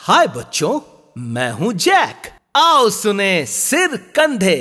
हाय बच्चों, मैं हूं जैक। आओ सुने सिर कंधे।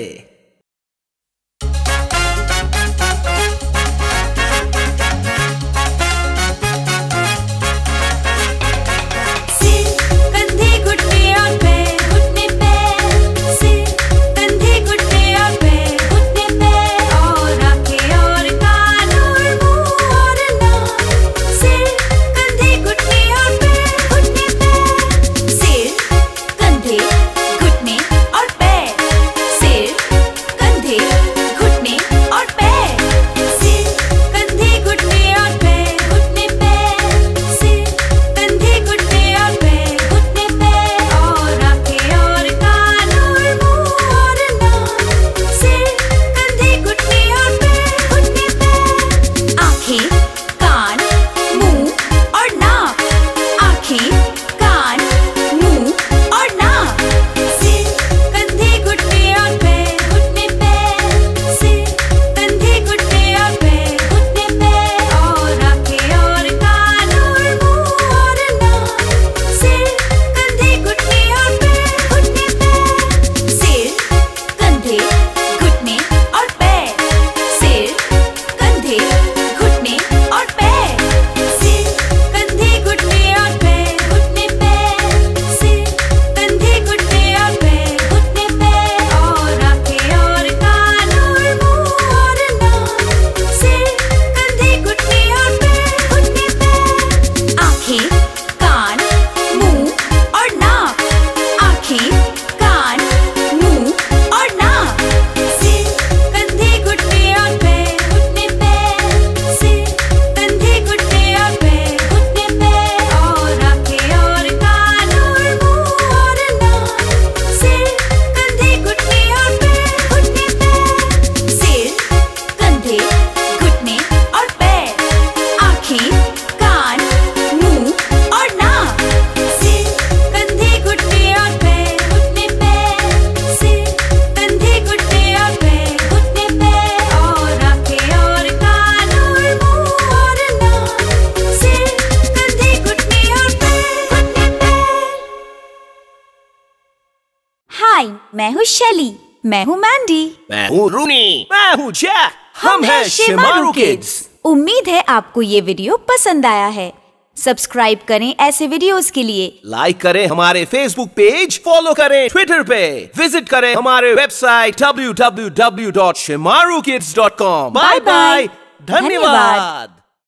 मैं हूँ शैली। मैं हूँ मैंडी। मैं हूँ रूनी। मैं हूँ जैक। हम हैं शेमारू किड्स। उम्मीद है आपको ये वीडियो पसंद आया है। सब्सक्राइब करें ऐसे वीडियोस के लिए। लाइक करें हमारे फेसबुक पेज, फॉलो करें ट्विटर पे, विजिट करें हमारे वेबसाइट www.shemarookids.com। Bye bye. धन्यवाद।